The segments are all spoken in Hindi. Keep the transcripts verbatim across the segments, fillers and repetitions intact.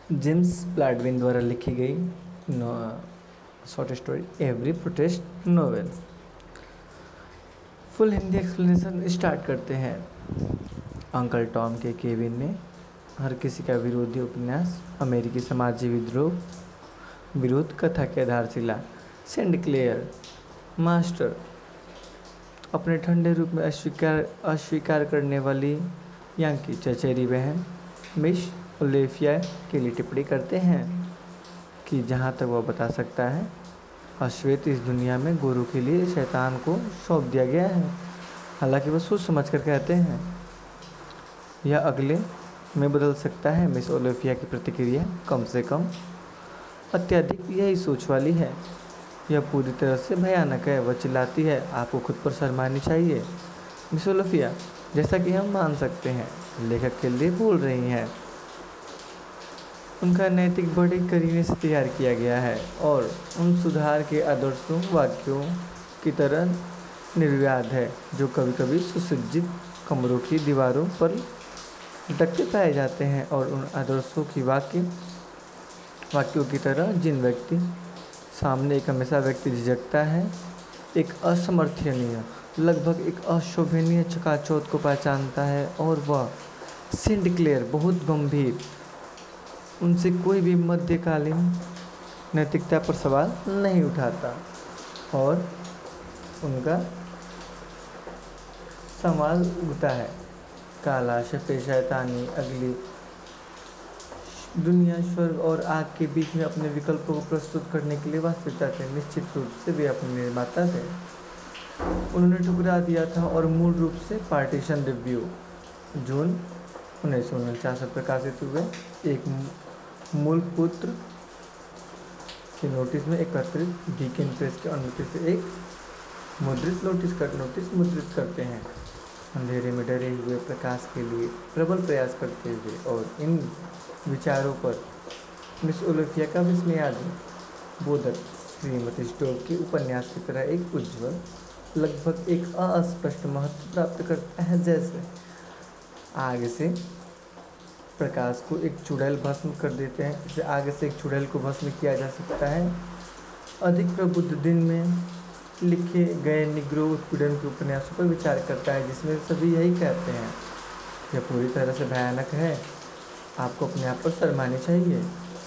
जेम्स ब्लैडविन द्वारा लिखी गई short story every protest novel. Full Hindi explanation start करते हैं। अंकल टॉम के केविन ने हर किसी का विरोधी उपन्यास अमेरिकी समाजी विद्रोह विरोध कथा के आधारशिला सेंट क्लेयर मास्टर अपने ठंडे रूप में अस्वीकार अस्वीकार करने वाली यांकी चचेरी बहन मिस ओलेफिया के लिए टिप्पणी करते हैं कि जहाँ तक वह बता सकता है अश्वेत इस दुनिया में गुरु के लिए शैतान को सौंप दिया गया है। हालांकि वह सोच समझ कर कहते हैं यह अगले में बदल सकता है। मिस ओलेफिया की प्रतिक्रिया कम से कम अत्यधिक यही सोच वाली है। यह पूरी तरह से भयानक है। वह चिल्लाती है आपको खुद पर शर्मानी चाहिए मिस ओलेफिया। जैसा कि हम मान सकते हैं लेखक के लिए बोल रही हैं। उनका नैतिक बड़े करीने से तैयार किया गया है और उन सुधार के आदर्शों वाक्यों की तरह निर्व्याध है जो कभी कभी सुसज्जित कमरों की दीवारों पर लटकते पाए जाते हैं और उन आदर्शों की वाक्य वाक्यों की तरह जिन व्यक्ति सामने एक हमेशा व्यक्ति झिझकता है एक असमर्थनीय लगभग एक अशोभनीय चकाचौंध को पहचानता है और वह सेंट क्लेयर बहुत गंभीर उनसे कोई भी मध्यकालीन नैतिकता पर सवाल नहीं उठाता और उनका सवाल उठता है काला सफेद शैतानी अगली दुनिया स्वर्ग और आग के बीच में अपने विकल्पों को प्रस्तुत करने के लिए वास्तविकता थे। निश्चित रूप से वे अपने निर्माता थे। उन्होंने ठुकरा दिया था और मूल रूप से पार्टीशन रिव्यू जून उन्नीस सौ उनचास में प्रकाशित हुए एक मूल पुत्र के नोटिस में एकत्रित डीकेन प्रेस की अनुमति से एक मुद्रित नोटिस कर नोटिस मुद्रित करते हैं। अंधेरे में डरे हुए प्रकाश के लिए प्रबल प्रयास करते हुए और इन विचारों पर मिस ओलेफिया का विस्मयादि बोधक श्रीमती स्टोव के उपन्यास की तरह एक उज्ज्वल लगभग एक अस्पष्ट महत्व प्राप्त करता है। जैसे आगे से प्रकाश को एक चुड़ैल भस्म कर देते हैं। इसे आगे से एक चुड़ैल को भस्म किया जा सकता है। अधिक प्रबुद्ध दिन में लिखे गए निग्रो उत्पीड़न के उपन्यासों पर विचार करता है जिसमें सभी यही कहते हैं यह पूरी तरह से भयानक है आपको अपने आप पर शर्मानी चाहिए।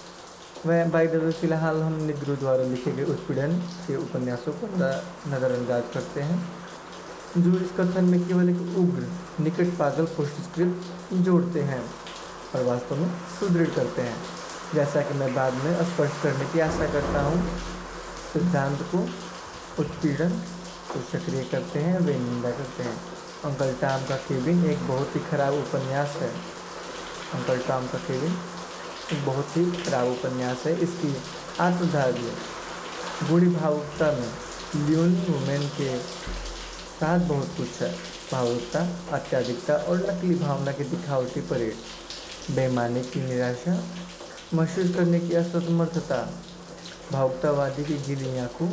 वह बाई द वे फिलहाल हम निग्रो द्वारा लिखे गए उत्पीड़न के उपन्यासों को नज़रअंदाज करते हैं जो इस कथन में केवल एक उग्र निकट पागल पोस्टस्क्रिप्ट जोड़ते हैं और वास्तव में सुदृढ़ करते हैं। जैसा कि मैं बाद में स्पष्ट करने की आशा करता हूँ सिद्धांत को उत्पीड़न को सक्रिय करते हैं वे निंदा करते हैं। अंकल टॉम का केबिन एक बहुत ही खराब उपन्यास है। अंकल टॉम का केबिन एक बहुत ही खराब उपन्यास है। इसकी आत्मधार्य गूढ़ी भावुकता में लियोनी वुमेन के साथ बहुत कुछ है। भावुकता अत्याधिकता और नकली भावना की दिखावटी परेड बेईमानी की निराशा महसूस करने की असमर्थता भावुकतावादी की गीली आंखों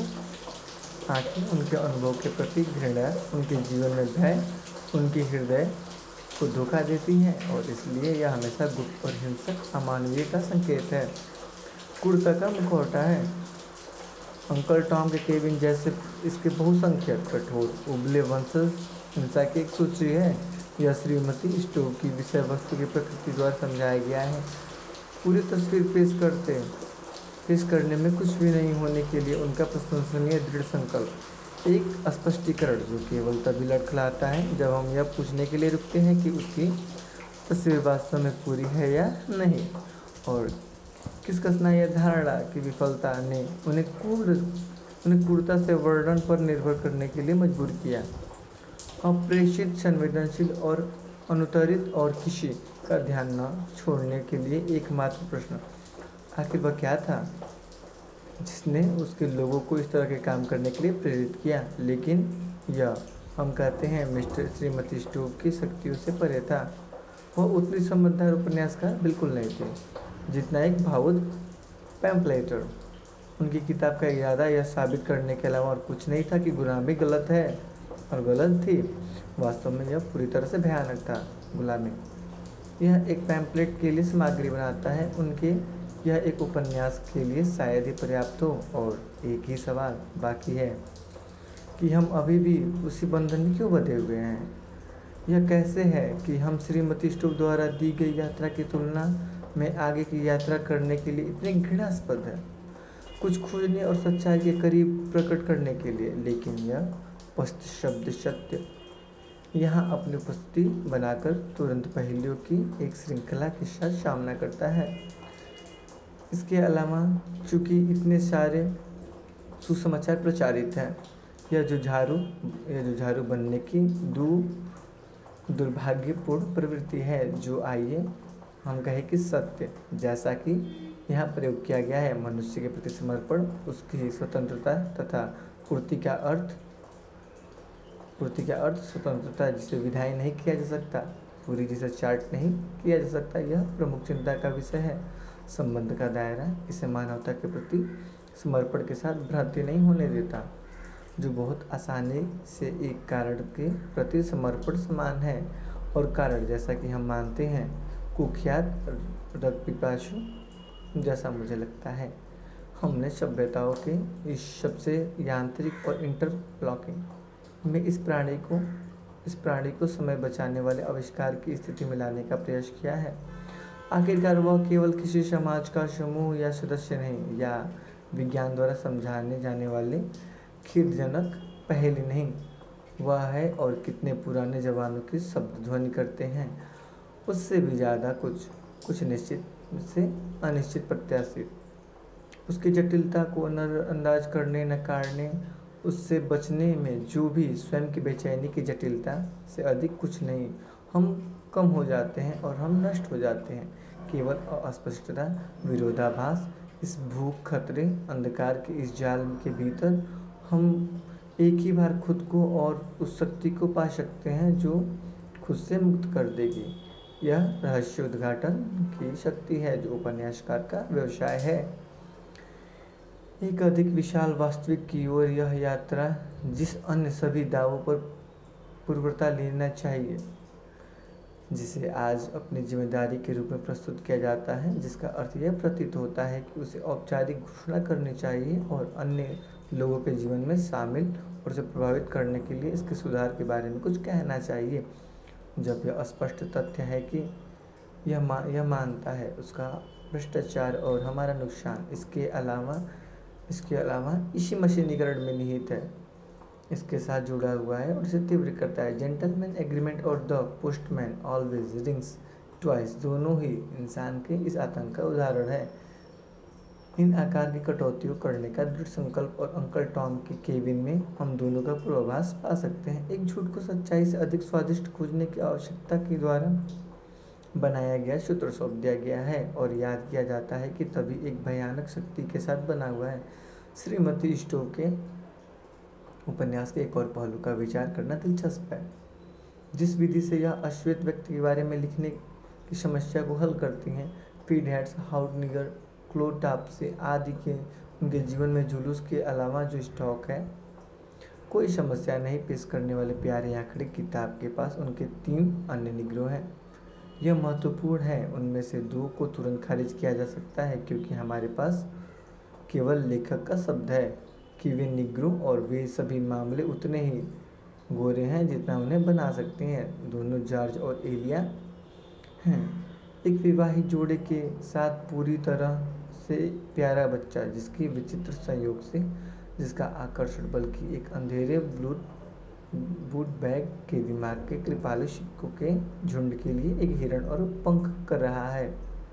आँखें उनके अनुभव के प्रति घृणा उनके जीवन में भय उनके हृदय को धोखा देती हैं और इसलिए यह हमेशा गुप्त और हिंसक अमानवीय का संकेत है। क्रूरता का मुखौटा है। अंकल टॉम के केबिन जैसे इसके बहुसंख्यक कठोर उबले वंशज हिंसा की एक सूची है। यह श्रीमती स्टोव की विषय वस्तु की प्रकृति द्वारा समझाया गया है। पूरी तस्वीर पेश करते पेश करने में कुछ भी नहीं होने के लिए उनका प्रशंसनीय दृढ़ संकल्प एक स्पष्टीकरण जो केवल तभी लड़खड़ाता है जब हम यह पूछने के लिए रुकते हैं कि उसकी तस्वीर वास्तव में पूरी है या नहीं और किस कसना यह धारणा की विफलता ने उन्हें क्रूर उन्हें क्रूरता से वर्णन पर निर्भर करने के लिए मजबूर किया। अप्रेषित संवेदनशील और अनुत्तरित और किसी का ध्यान न छोड़ने के लिए एकमात्र प्रश्न आखिर वह क्या था जिसने उसके लोगों को इस तरह के काम करने के लिए प्रेरित किया। लेकिन यह हम कहते हैं मिस्टर श्रीमती स्टोव की शक्तियों से परे था। वह उतनी समझदार उपन्यासकार बिल्कुल नहीं थे जितना एक भावुक पैम्पलेटर। उनकी किताब का इरादा यह साबित करने के अलावा और कुछ नहीं था कि गुलामी गलत है और गलत थी। वास्तव में यह पूरी तरह से भयानक था। गुलामी यह एक पैम्पलेट के लिए सामग्री बनाता है। उनके यह एक उपन्यास के लिए शायद ही पर्याप्त हो। और एक ही सवाल बाकी है कि हम अभी भी उसी बंधन में क्यों बंधे हुए हैं। यह कैसे है कि हम श्रीमती स्टोव द्वारा दी गई यात्रा की तुलना में आगे की यात्रा करने के लिए इतने घृणास्पद है, कुछ खोजने और सच्चाई के करीब प्रकट करने के लिए। लेकिन यह स्पष्ट शब्द सत्य यहाँ अपनी उपस्थिति बनाकर तुरंत पहेलियों की एक श्रृंखला के साथ सामना करता है। इसके अलावा चूंकि इतने सारे सुसमाचार प्रचारित हैं, यह जुझारू यह जुझारू बनने की दु दुर्भाग्यपूर्ण प्रवृत्ति है जो आइए हम कहें कि सत्य, जैसा कि यहाँ प्रयोग किया गया है, मनुष्य के प्रति समर्पण, उसकी स्वतंत्रता तथा पूर्ति का अर्थ पूर्ति का अर्थ स्वतंत्रता जिसे विधायी नहीं किया जा सकता, पूरी जिसे चार्ट नहीं किया जा सकता, यह प्रमुख चिंता का विषय है। संबंध का दायरा इसे मानवता के प्रति समर्पण के साथ भ्रांति नहीं होने देता, जो बहुत आसानी से एक कारण के प्रति समर्पण समान है। और कारण, जैसा कि हम मानते हैं, कुख्यात रक्त पिपासु जैसा मुझे लगता है। हमने सभ्यताओं के इस सबसे यांत्रिक और इंटरलॉकिंग में इस प्राणी को इस प्राणी को समय बचाने वाले आविष्कार की स्थिति में लाने का प्रयास किया है। आखिरकार वह केवल किसी समाज का समूह या सदस्य नहीं, या विज्ञान द्वारा समझाने जाने वाले खेदजनक पहेली नहीं, वह है और कितने पुराने जवानों की शब्द ध्वनि करते हैं, उससे भी ज़्यादा कुछ कुछ निश्चित से अनिश्चित प्रत्याशित। उसकी जटिलता को नज़रअंदाज करने, नकारने, उससे बचने में जो भी स्वयं की बेचैनी की जटिलता से अधिक कुछ नहीं। हम कम हो जाते हैं और हम नष्ट हो जाते हैं। केवल अस्पष्टता, विरोधाभास, इस भूख, खतरे, अंधकार के इस जाल के भीतर हम एक ही बार खुद को और उस शक्ति को पा सकते हैं जो खुद से मुक्त कर देगी। यह रहस्य उद्घाटन की शक्ति है जो उपन्यासकार का व्यवसाय है। एक अधिक विशाल वास्तविक की ओर यह यात्रा, जिस अन्य सभी दावों पर पूर्वता लेना चाहिए, जिसे आज अपनी जिम्मेदारी के रूप में प्रस्तुत किया जाता है, जिसका अर्थ यह प्रतीत होता है कि उसे औपचारिक घोषणा करनी चाहिए और अन्य लोगों के जीवन में शामिल और उसे प्रभावित करने के लिए इसके सुधार के बारे में कुछ कहना चाहिए। जब यह स्पष्ट तथ्य है कि यह मा, यह मानता है उसका भ्रष्टाचार और हमारा नुकसान इसके अलावा इसके अलावा इसी मशीनीकरण में निहित है, इसके साथ जुड़ा हुआ है और इसे तीव्र करता है। जेंटलमैन एग्रीमेंट और the postman always rings twice दोनों ही इंसान के इस आतंक का उदाहरण है। इन आकार की कटौतियों करने का दृढ़ संकल्प और अंकल टॉम के केबिन में हम दोनों का पूर्वाभास पा सकते हैं। एक झूठ को सच्चाई से अधिक स्वादिष्ट खोजने की आवश्यकता के द्वारा बनाया गया सूत्र सौंप दिया गया है और याद किया जाता है कि तभी एक भयानक शक्ति के साथ बना हुआ है। श्रीमती स्टोव के उपन्यास के एक और पहलू का विचार करना दिलचस्प है। जिस विधि से यह अश्वेत व्यक्ति के बारे में लिखने की समस्या को हल करती हैं, फीड हेड्स, हाउड निगर, क्लोटाप से आदि के उनके जीवन में जुलूस के अलावा जो स्टॉक है, कोई समस्या नहीं पेश करने वाले प्यारे आंकड़े किताब के पास उनके तीन अन्य निग्रो हैं। यह महत्वपूर्ण है, उनमें से दो को तुरंत खारिज किया जा सकता है क्योंकि हमारे पास केवल लेखक का शब्द है कि वे निग्रो और वे सभी मामले उतने ही गोरे हैं जितना उन्हें बना सकते हैं। दोनों जॉर्ज और एलिया हैं, एक विवाहित जोड़े के साथ पूरी तरह से प्यारा बच्चा जिसकी विचित्र संयोग से जिसका आकर्षण बल्कि एक अंधेरे ब्लू बूट बैग के दिमाग के कृपालु सिक्कों के झुंड के लिए एक हिरण और पंख कर रहा है।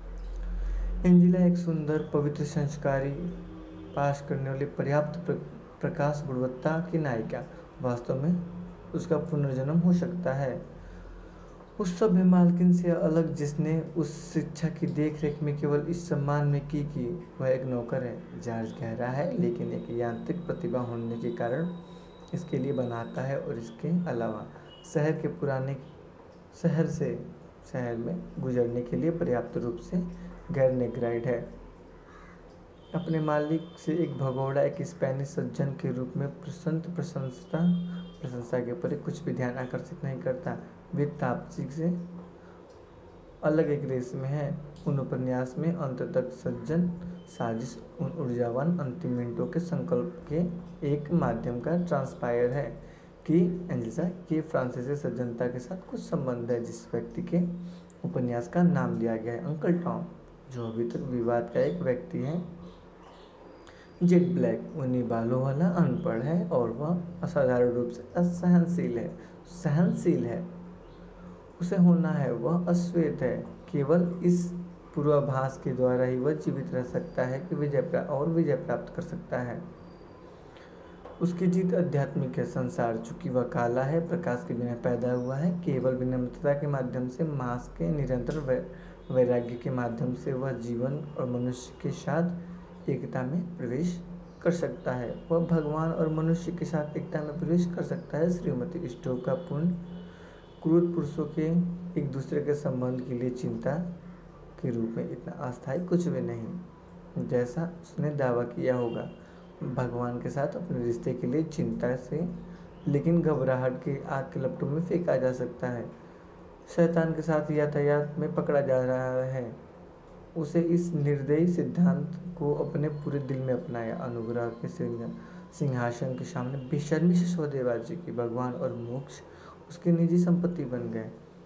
एंजेला एक सुंदर, पवित्र, संस्कारी, पास करने वाली पर्याप्त प्र, प्रकाश गुणवत्ता की नायिका, वास्तव में उसका पुनर्जन्म हो सकता है उस सभ्य मालकिन से अलग जिसने उस शिक्षा की देखरेख में केवल इस सम्मान में की कि वह एक नौकर है। जॉर्ज गहरा है लेकिन एक यांत्रिक प्रतिभा होने के कारण इसके लिए बनाता है और इसके अलावा शहर के पुराने शहर से शहर में गुजरने के लिए पर्याप्त रूप से गैर नेग्राइड है। अपने मालिक से एक भगोड़ा, एक स्पेनिश सज्जन के रूप में प्रसन्न प्रशंसा प्रशंसा के ऊपर कुछ भी ध्यान आकर्षित नहीं करता। वे तापसी से अलग एक रेस में है। उन उपन्यास में अंत तक सज्जन साजिश उन ऊर्जावान अंतिम मिनटों के संकल्प के एक माध्यम का ट्रांसपायर है कि एंजेल्सा के फ्रांसीसी सज्जनता के साथ कुछ संबंध है। जिस व्यक्ति के उपन्यास का नाम लिया गया है अंकल टॉम, जो अभी तक विवाद का एक व्यक्ति है। जेट ब्लैक उन्हीं बालों वाला अनपढ़ है और वह असाधारण रूप से असहनशील है सहनशील है उसे होना है। वह अश्वेत है। केवल इस पूर्वाभास के द्वारा ही वह जीवित रह सकता है कि विजय प्राप्त और विजय प्राप्त कर सकता है। उसकी जीत आध्यात्मिक है। संसार चूंकि वह काला है, प्रकाश के बिना पैदा हुआ है, केवल विनम्रता के माध्यम से, मांस के निरंतर वैराग्य के माध्यम से वह जीवन और मनुष्य के साथ एकता में प्रवेश कर सकता है। वह भगवान और मनुष्य के साथ एकता में प्रवेश कर सकता है। श्रीमती स्टोव का पूर्ण क्रूर पुरुषों के एक दूसरे के संबंध के लिए चिंता के रूप में इतना अस्थायी कुछ भी नहीं जैसा उसने दावा किया होगा। भगवान के साथ अपने रिश्ते के लिए चिंता से, लेकिन घबराहट के आग के लपटों में फेंका जा सकता है। शैतान के साथ यातायात में पकड़ा जा रहा है। उसे इस निर्दयी सिद्धांत को अपने पूरे दिल में अपनाया। अनुग्रह के सिंहासन के सामने बेशर्मी से सौदेबाजी की। भगवान और मोक्ष उसकी निजी संपत्ति बन गए,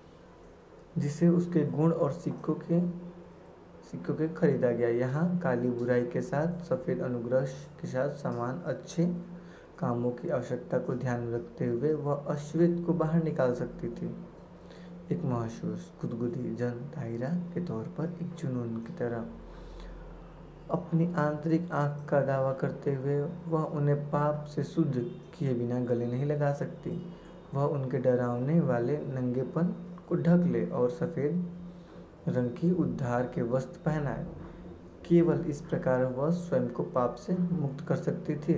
जिसे उसके गुण और सिक्कों के सिक्कों के खरीदा गया। यहाँ काली बुराई के साथ सफ़ेद अनुग्रह के साथ समान अच्छे कामों की आवश्यकता को ध्यान में रखते हुए वह अश्वेत को बाहर निकाल सकती थी। एक महसूस गुदगुदी जन दायरा के तौर पर, एक जुनून की तरह अपनी आंतरिक आँख का दावा करते हुए वह उन्हें पाप से शुद्ध किए बिना गले नहीं लगा सकती। वह उनके डरावने वाले नंगेपन को ढक ले और सफ़ेद रंग की उद्धार के वस्त्र पहनाए। केवल इस प्रकार वह स्वयं को पाप से मुक्त कर सकती थी।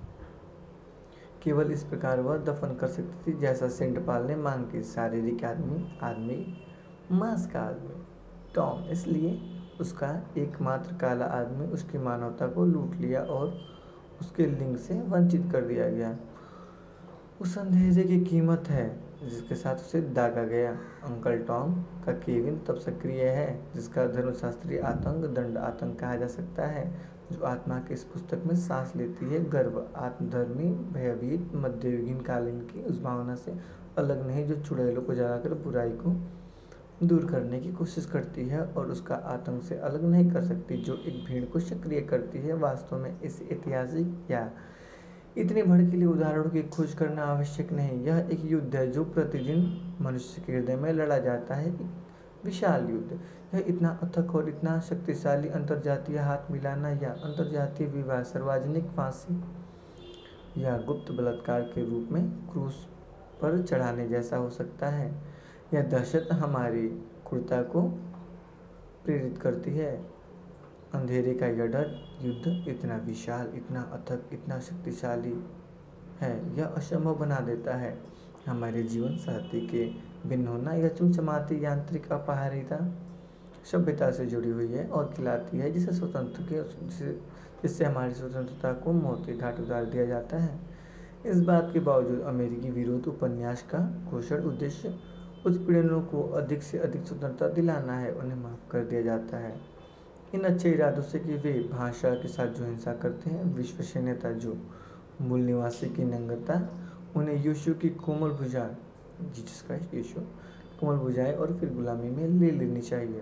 केवल इस प्रकार वह दफन कर सकती थी जैसा सेंट पॉल ने मांग की। शारीरिक आदमी आदमी मांस का आदमी टॉम, इसलिए उसका एकमात्र काला आदमी उसकी मानवता को लूट लिया और उसके लिंग से वंचित कर दिया गया। उस अंधेरे की कीमत है जिसके साथ उसे दागा गया। अंकल टॉम का केविन तब सक्रिय है जिसका धर्मशास्त्रीय आतंक दंड आतंक कहा जा सकता है, जो आत्मा की इस पुस्तक में सांस लेती है। गर्व आत्मधर्मी भयभीत मध्ययुगीन कालीन की उस भावना से अलग नहीं जो चुड़ैलों को जलाकर बुराई को दूर करने की कोशिश करती है और उसका आतंक से अलग नहीं कर सकती, जो एक भीड़ को सक्रिय करती है। वास्तव में इस ऐतिहासिक या इतने भड़कीले उदाहरणों की खोज करना आवश्यक नहीं। यह एक युद्ध है जो प्रतिदिन मनुष्य के हृदय में लड़ा जाता है, एक विशाल युद्ध। यह इतना अथक और इतना शक्तिशाली अंतर्जातीय हाथ मिलाना या अंतर्जातीय विवाह, सार्वजनिक फांसी या गुप्त बलात्कार के रूप में क्रूस पर चढ़ाने जैसा हो सकता है। यह दहशत हमारी क्रूरता को प्रेरित करती है। अंधेरे का यह डर युद्ध इतना विशाल, इतना अथक, इतना शक्तिशाली है, यह असंभव बना देता है। हमारे जीवन साथी के भिन्न होना यह चमचमाती यांत्रिक अपहारिता सभ्यता से जुड़ी हुई है और खिलाती है, जिसे स्वतंत्र के जिसे जिससे हमारी स्वतंत्रता को मौत के घाट उतार दिया जाता है। इस बात के बावजूद अमेरिकी विरोध उपन्यास का घोषण उद्देश्य उत्पीड़नों को अधिक से अधिक स्वतंत्रता दिलाना है, उन्हें माफ कर दिया जाता है इन अच्छे इरादों से कि वे भाषा के साथ जो हिंसा करते हैं, विश्वसनीयता, जो मूल निवासी की नंगता, उन्हें यीशु की कोमल भुजा जीसस क्राइस्ट यीशु कोमल भुजाएं और फिर गुलामी में ले लेनी चाहिए।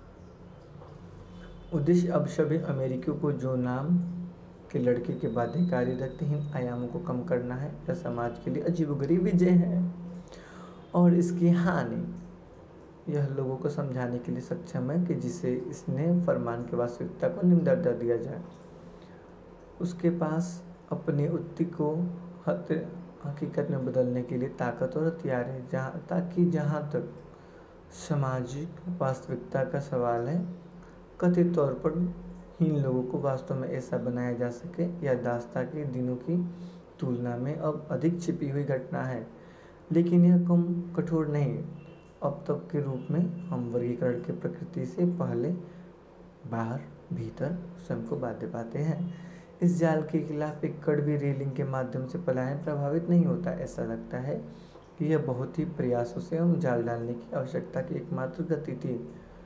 उद्देश्य अब सभी अमेरिकियों को जो नाम के लड़के के बाध्यकारी रक्तहीन आयामों को कम करना है। यह समाज के लिए अजीबोगरीब विजय है और इसकी हानि यह लोगों को समझाने के लिए सक्षम है कि जिसे इसने फरमान की वास्तविकता को निम्न दर्जा दिया जाए, उसके पास अपनी उत्ति को हकीकत में बदलने के लिए ताकत और हथियार है, जहाँ ताकि जहाँ तक सामाजिक वास्तविकता का सवाल है, कथित तौर पर हीन लोगों को वास्तव में ऐसा बनाया जा सके। यह दास्ता के दिनों की तुलना में अब अधिक छिपी हुई घटना है, लेकिन यह कम कठोर नहीं। अब तक के रूप में हम वर्गीकरण के प्रकृति से पहले बाहर भीतर स्वयं को बाध्य पाते हैं। इस जाल के खिलाफ एक कड़वी रेलिंग के माध्यम से पलायन प्रभावित नहीं होता। ऐसा लगता है कि यह बहुत ही प्रयासों से हम जाल डालने की आवश्यकता की एकमात्र गति थी।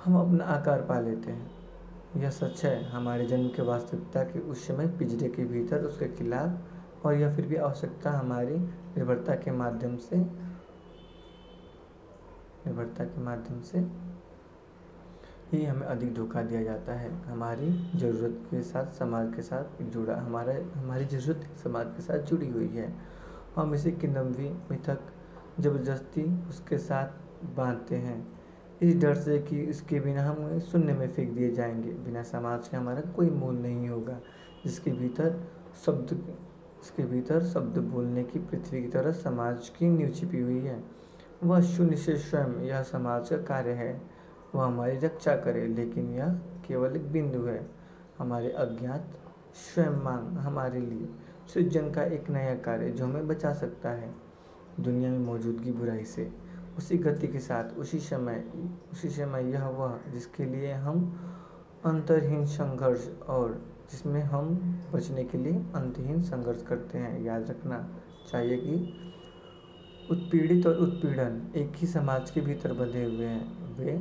हम अपना आकार पा लेते हैं। यह सच है हमारे जन्म के वास्तविकता के उस समय पिंजरे के भीतर उसके खिलाफ, और यह फिर भी आवश्यकता हमारी निर्भरता के माध्यम से निर्भरता के माध्यम से ही हमें अधिक धोखा दिया जाता है। हमारी ज़रूरत के साथ समाज के साथ जुड़ा हमारा हमारी ज़रूरत समाज के साथ जुड़ी हुई है। हम इसे किन्नवी मिथक ज़बरदस्ती उसके साथ बांधते हैं, इस डर से कि इसके बिना हम शून्य में फेंक दिए जाएंगे। बिना समाज के हमारा कोई मूल नहीं होगा, जिसके भीतर शब्द इसके भीतर शब्द बोलने की पृथ्वी की तरह समाज की नींव छिपी हुई है। वह शून्य से स्वयं यह समाज का कार्य है, वह हमारी रक्षा करे, लेकिन यह केवल एक बिंदु है। हमारे अज्ञात स्वयं मांग हमारे लिए सृजन का एक नया कार्य जो हमें बचा सकता है दुनिया में मौजूदगी बुराई से। उसी गति के साथ उसी समय उसी समय यह वह जिसके लिए हम अंतरहीन संघर्ष और जिसमें हम बचने के लिए अंतहीन संघर्ष करते हैं। याद रखना चाहिए कि उत्पीड़ित और उत्पीड़न एक ही समाज के भीतर बंधे हुए हैं। वे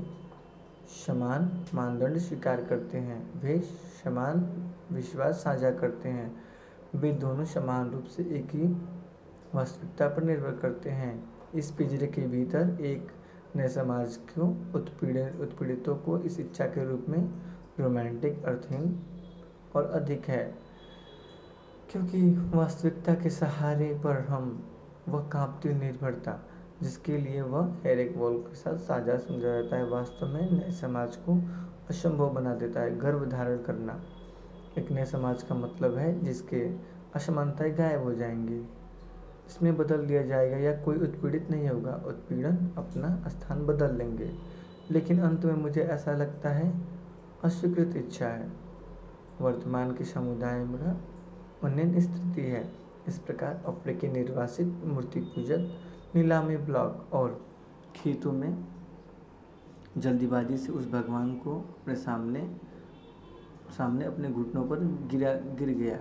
समान मानदंड स्वीकार करते हैं, वे समान विश्वास साझा करते हैं, वे दोनों समान रूप से एक ही वास्तविकता पर निर्भर करते हैं। इस पिंजरे के भीतर एक नए समाज को उत्पीड़ित उत्पीड़ितों को इस इच्छा के रूप में रोमांटिक, अर्थहीन और अधिक है, क्योंकि वास्तविकता के सहारे पर हम वह कांपती निर्भरता जिसके लिए वह एरिक वॉल के साथ साझा समझा जाता है, वास्तव में नए समाज को असंभव बना देता है। गर्भ धारण करना एक नए समाज का मतलब है जिसके असमानताएं गायब हो जाएंगी, इसमें बदल दिया जाएगा या कोई उत्पीड़ित नहीं होगा। उत्पीड़न अपना स्थान बदल लेंगे, लेकिन अंत में मुझे ऐसा लगता है अस्वीकृत इच्छा है वर्तमान के समुदाय में उन्नयन स्थिति है। इस प्रकार अफ्रीकी निर्वासित मूर्ति पूजक नीलामी ब्लॉक और खेतों में जल्दीबाजी से उस भगवान को अपने सामने सामने अपने घुटनों पर गिरा गिर गया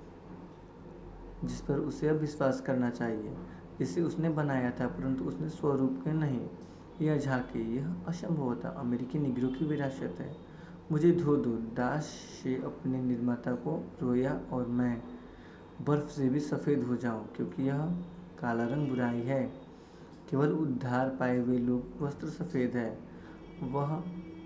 जिस पर उसे अब विश्वास करना चाहिए, जिसे उसने बनाया था, परंतु उसने स्वरूप के नहीं। यह झांकी, यह असंभव था, अमेरिकी निगरों की विरासत है। मुझे धो दो, दास से अपने निर्माता को रोया, और मैं बर्फ से भी सफ़ेद हो जाऊं, क्योंकि यह काला रंग बुराई है। केवल उद्धार पाए हुए लोग वस्त्र सफ़ेद है। वह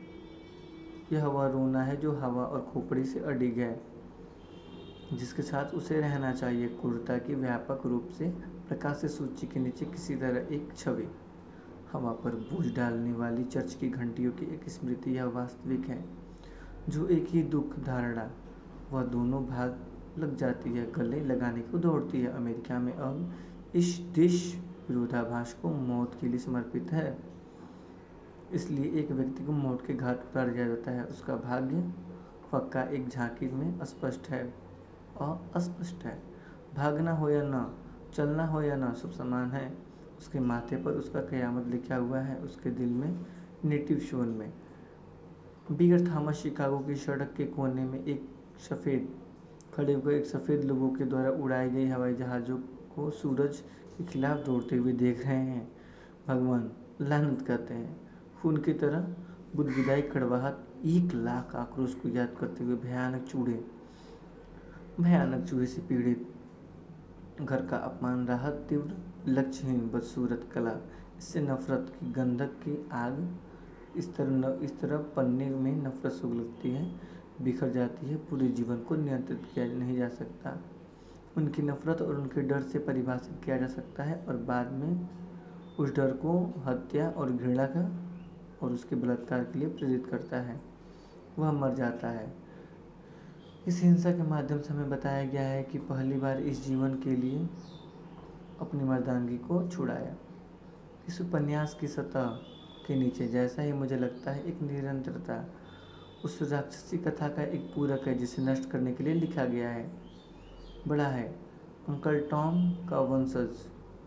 यह वह रोना है जो हवा और खोपड़ी से अडिग है, जिसके साथ उसे रहना चाहिए। क्रूरता की व्यापक रूप से प्रकाश सूची के नीचे किसी तरह एक छवि, हवा पर बोझ डालने वाली चर्च की घंटियों की एक स्मृति। यह वास्तविक है जो एक ही दुख धारणा वह दोनों भाग लग जाती है, गले लगाने को दौड़ती है। अमेरिका में अब इस देश विरोधाभास को मौत के लिए समर्पित है, इसलिए एक व्यक्ति को मौत के घाट उतार दिया जाता है। उसका भाग्य पक्का एक झांकी में अस्पष्ट है और अस्पष्ट है। भागना हो या न, चलना हो या न, सब समान है। उसके माथे पर उसका क़यामत लिखा हुआ है, उसके दिल में नेटिव शोन में। बिगर थॉमस शिकागो की सड़क के कोने में एक सफ़ेद खड़े हुए एक सफ़ेद लोगों के द्वारा उड़ाई गई हवाई जहाज़ों को सूरज के खिलाफ दौड़ते हुए देख रहे हैं। भगवान लानत करते हैं। खून की तरह बुदबुदाई कड़वाहट एक लाख आक्रोश को याद करते हुए भयानक चूड़े भयानक चूहे से पीड़ित घर का अपमान, राहत, तीव्र लक्ष्यहीन बदसूरत कला, इससे नफरत की गंधक की आग इस तरह न, इस तरह पन्ने में नफरत सुलगती है, बिखर जाती है। पूरे जीवन को नियंत्रित किया नहीं जा सकता। उनकी नफरत और उनके डर से परिभाषित किया जा सकता है, और बाद में उस डर को हत्या और घृणा का और उसके बलात्कार के लिए प्रेरित करता है। वह मर जाता है। इस हिंसा के माध्यम से हमें बताया गया है कि पहली बार इस जीवन के लिए अपनी मर्दानगी को छुड़ाया। इस उपन्यास की सतह के नीचे, जैसा ही मुझे लगता है, एक निरंतरता उस राक्षसी कथा का एक पूरक है जिसे नष्ट करने के लिए लिखा गया है। बड़ा है अंकल टॉम का वंशज,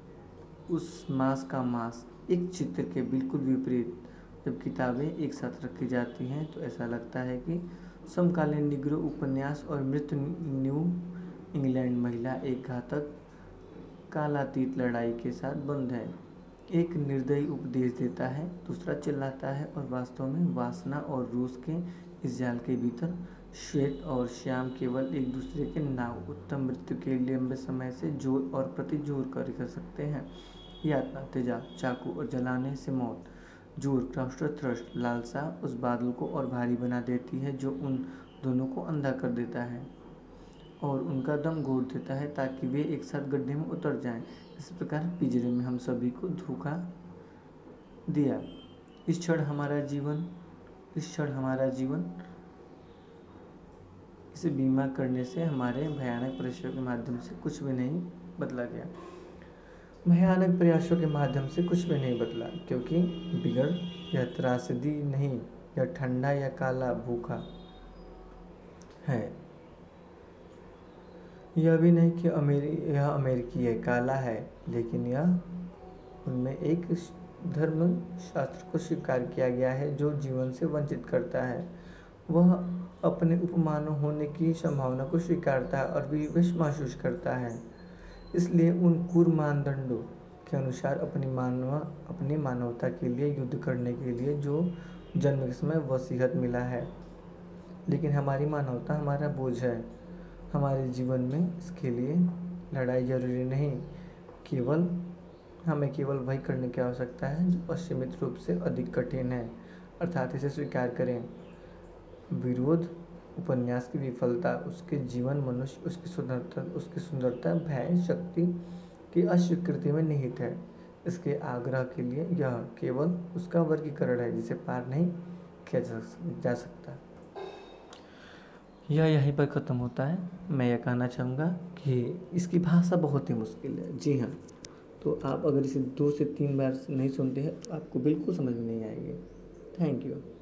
उस मांस का मांस, एक चित्र के बिल्कुल विपरीत। जब किताबें एक साथ रखी जाती हैं तो ऐसा लगता है कि समकालीन निग्रो उपन्यास और मृत न्यू इंग्लैंड महिला एक घातक कालातीत लड़ाई के साथ बंद है। एक निर्दयी उपदेश देता है, दूसरा चिल्लाता है और वास्तव में वासना और रूस के इस जाल के भीतर श्वेत और श्याम केवल एक दूसरे के नाव उत्तम मृत्यु के लिए लंबे समय से जोर और प्रतिजोर कर कर सकते हैं। यातना, तेजाब, चाकू और जलाने से मौत, जोर, क्राउस्टर थ्रस्ट, लालसा उस बादल को और भारी बना देती है जो उन दोनों को अंधा कर देता है और उनका दम घोट देता है ताकि वे एक साथ गड्ढे में उतर जाएं। इस प्रकार पिंजरे में हम सभी को धोखा दिया। इस क्षण हमारा जीवन इस क्षण हमारा जीवन इसे बीमा करने से हमारे भयानक प्रयासों के माध्यम से कुछ भी नहीं बदला गया। भयानक प्रयासों के माध्यम से कुछ भी नहीं बदला, क्योंकि बिगड़ या त्रासदी नहीं, या ठंडा या काला भूखा है। यह भी नहीं कि अमेरि यह अमेरिकी है, काला है, लेकिन यह उनमें एक धर्म शास्त्र को स्वीकार किया गया है जो जीवन से वंचित करता है। वह अपने उपमानों होने की संभावना को स्वीकारता है और विवश महसूस करता है। इसलिए उन क्रूर मानदंडों के अनुसार अपनी मानव अपनी मानवता के लिए युद्ध करने के लिए जो जन्म के समय वसीयत मिला है। लेकिन हमारी मानवता हमारा बोझ है। हमारे जीवन में इसके लिए लड़ाई जरूरी नहीं, केवल हमें केवल वही करने की आवश्यकता है जो असीमित रूप से अधिक कठिन है, अर्थात इसे स्वीकार करें। विरोध उपन्यास की विफलता, उसके जीवन, मनुष्य, उसकी सुंदरता उसकी सुंदरता भय शक्ति की अस्वीकृति में निहित है। इसके आग्रह के लिए यह केवल उसका वर्गीकरण है जिसे पार नहीं किया जा सकता। यह यहीं पर ख़त्म होता है। मैं यह कहना चाहूँगा कि इसकी भाषा बहुत ही मुश्किल है। जी हाँ, तो आप अगर इसे दो से तीन बार नहीं सुनते हैं तो आपको बिल्कुल समझ में नहीं आएगी। Thank you.